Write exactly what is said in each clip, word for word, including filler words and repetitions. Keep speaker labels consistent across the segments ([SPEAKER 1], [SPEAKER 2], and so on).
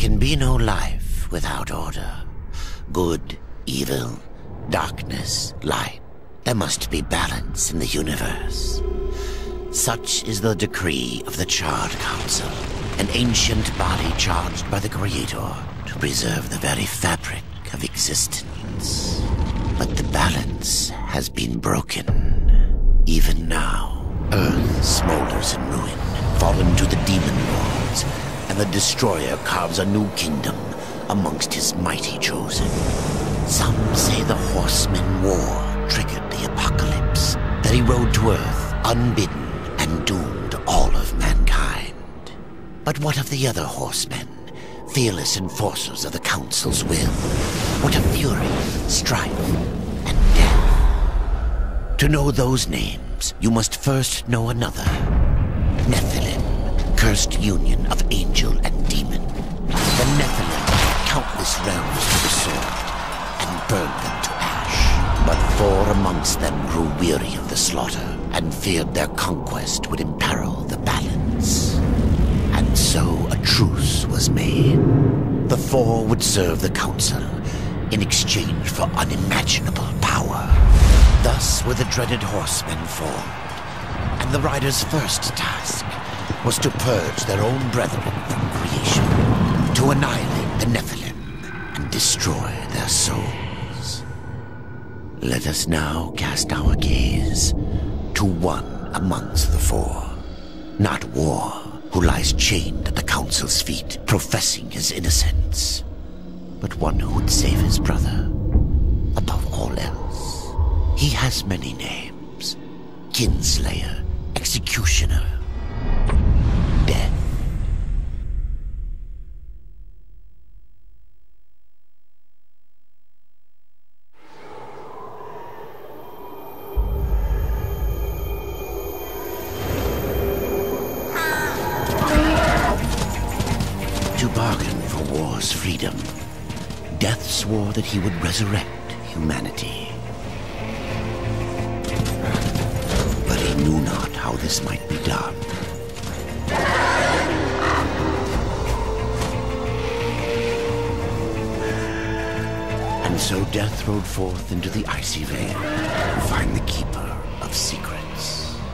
[SPEAKER 1] can be no life without order. Good, evil, darkness, light. There must be balance in the universe. Such is the decree of the Charred Council, an ancient body charged by the Creator to preserve the very fabric of existence. But the balance has been broken. Even now, Earth smolders in ruin, fallen to the demon lords, and the Destroyer carves a new kingdom amongst his mighty chosen. Some say the Horseman War triggered the apocalypse, that he rode to Earth unbidden and doomed all of mankind. But what of the other horsemen, fearless enforcers of the Council's will? What of fury, strife, and death? To know those names, you must first know another. Nephilim, cursed union of angel and demon. The Nephilim took countless realms to the sword and burned them to ash. But four amongst them grew weary of the slaughter and feared their conquest would imperil the balance. And so a truce was made. The four would serve the Council in exchange for unimaginable power. Thus were the dreaded horsemen formed, and the riders' first task was to purge their own brethren from creation, to annihilate the Nephilim and destroy their souls. Let us now cast our gaze to one amongst the four. Not War, who lies chained at the Council's feet, professing his innocence, but one who would save his brother above all else. He has many names: Kinslayer, Executioner, Death. To bargain for war's freedom, Death swore that he would resurrect humanity. But he knew not how this might be done. And so Death rode forth into the icy veil to find the Keeper of Secrets.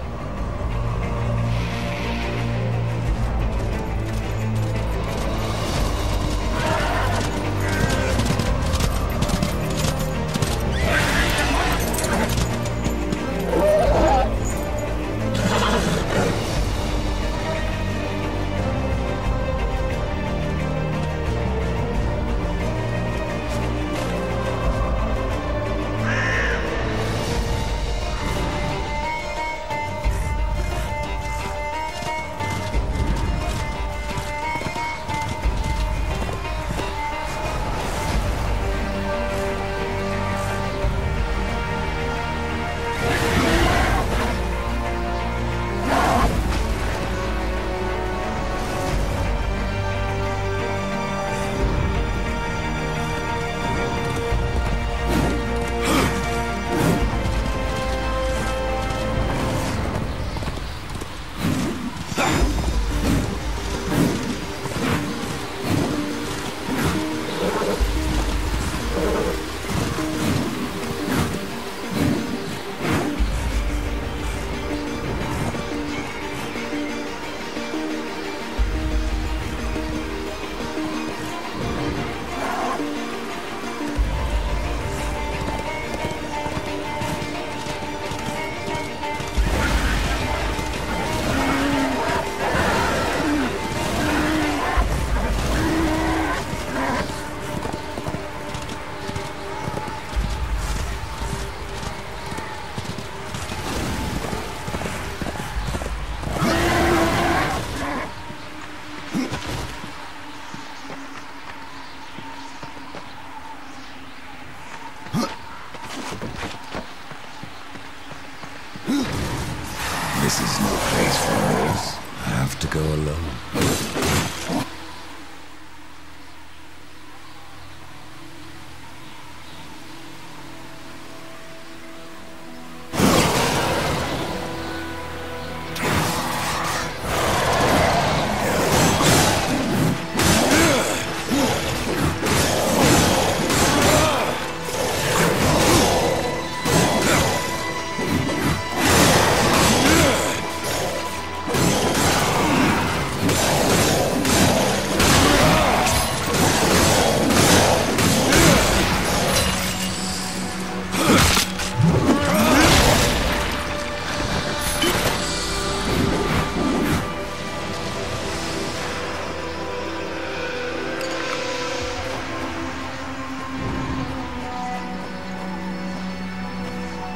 [SPEAKER 2] This is no place for horse. I have to go alone.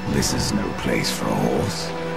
[SPEAKER 2] This is no place for a horse.